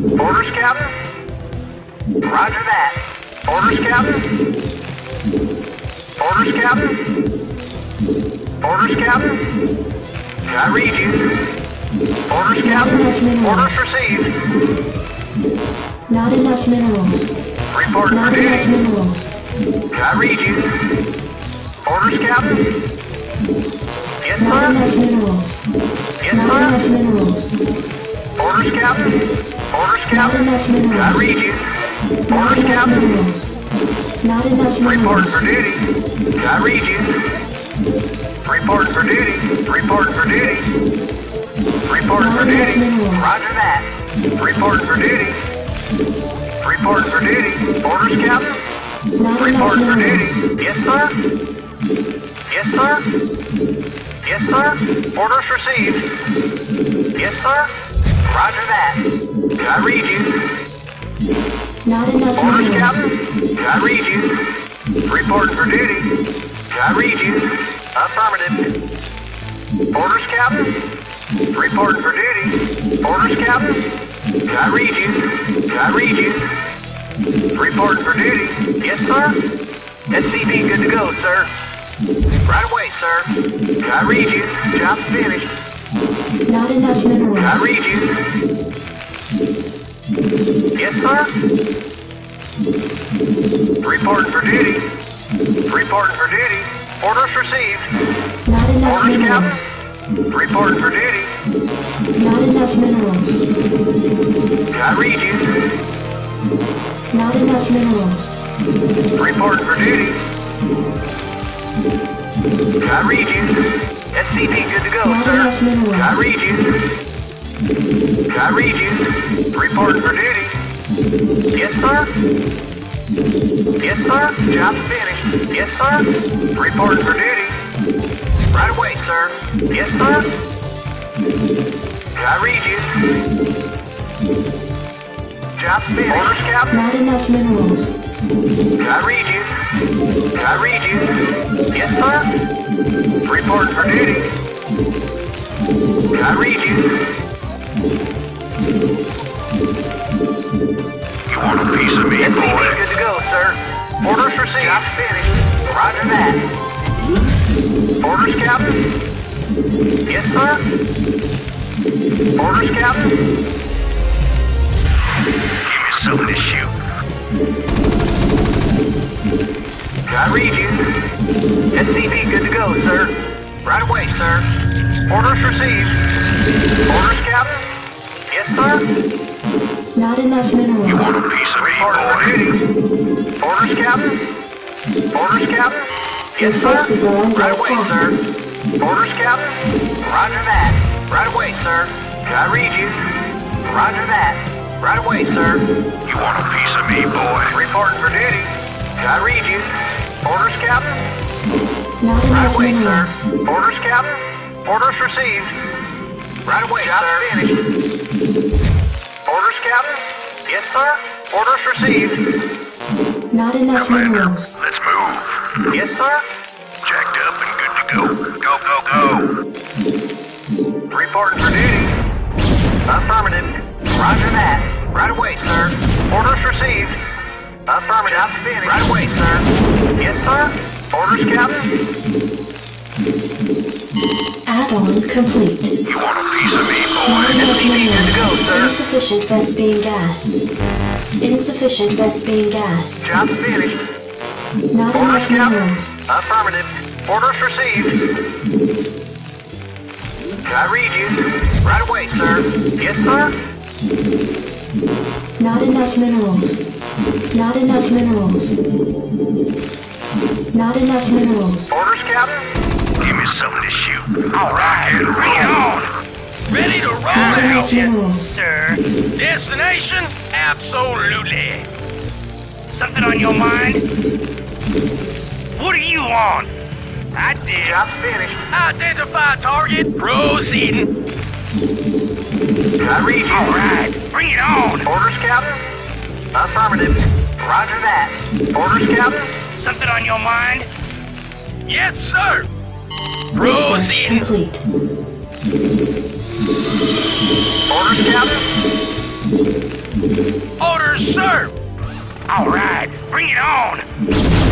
Orders, Captain. Roger that. Orders, Captain. Orders, Captain. Orders, Captain. I read you. Orders, Captain. Orders received. Not enough minerals. Report Not for enough duty. minerals. I read you. Orders, Captain. Yes, Not sir. enough minerals. Yes, Not sir. enough minerals. Orders, Captain. Orders, Not Captain. enough I minerals. read you. Not Orders, enough Captain. minerals. Not enough Report minerals. for duty. I read you. Report for duty. Report for duty. Report Not for enough duty. minerals. Roger that. Report for duty. Report for duty. Orders, Captain. Not enough Report for duty. minerals. Yes, sir. Yes, sir. Yes, sir. Orders received. Yes, sir. Roger that. I read you. Not enough Orders, minerals. Captain. I read you. Report for duty. I read you. Affirmative. Orders, Captain. Report for duty. Orders, Captain. I read you. I read you. Report for duty. Yes, sir. SCP good to go, sir. Right away, sir. I read you. Job's finished. Not enough minerals. I read you. Yes, sir. Report for duty. Report for duty. Orders received. Not enough Orders, minerals. Captain. Report for duty. Not enough minerals. I read you. Not enough minerals. Report for duty. I read you. SCP good to go, Not sir. enough minerals. I read you. I read you. Report for duty. Yes, sir. Yes, sir. Job's finished. Yes, sir. Report for duty. Right away, sir. Yes, sir. I read you. Job's finished. Orders, Captain. Not enough minerals. I read you. I read you. Yes, sir. Report for duty. I read you. You want a piece of me, SCP boy? good to go, sir. Orders received. Job's finished. Roger that. Orders, Captain. Yes, sir. Orders, Captain. Give me something to shoot. I read you. SCP good to go, sir. Right away, sir. Orders received. Orders, Captain. Yes, sir. Not enough You want minerals. a piece of me, Report for boy? duty. Orders, Captain. Orders, Captain. Your Yes, forces sir. are under Right away, attack. sir. Orders, Captain. Roger that. Right away, sir. I read you. Roger that. Right away, sir. You want a piece of me, boy? Reporting for duty. I read you. Orders, Captain. Not Right enough away, minerals. sir. Orders, Captain. Orders received. Right away, Job finished. Orders, Captain. Yes, sir. Orders received. Not enough Commander, minerals. let's move. Yes, sir. Jacked up and good to go. Go, go, go. Reporting for duty. Affirmative. Roger that. Right away, sir. Orders received. Affirmative. Job finished. Right away, sir. Yes, sir. Orders, Captain. Add-on complete. You want a piece of me, Not boy? enough SCP good to go, minerals. sir. Insufficient Vespene gas. Insufficient Vespene gas. Job finished. Not Orders, enough Captain. minerals. Affirmative. Orders received. I read you. Right away, sir. Yes, sir. Not enough minerals. Not enough minerals. Not enough minerals. Orders, Captain. Give me something to shoot. All right, bring it on. Ready to roll Not out, enough minerals. sir. Destination? Absolutely. Something on your mind? What do you want? I did. Job's finished. Identify target. Proceeding. I read you. All right, bring it on. Orders, Captain. Affirmative. Roger that. Orders, Captain. Something on your mind? Yes, sir. Research Proceeding. complete. Orders, Captain. Orders, sir! All right, bring it on.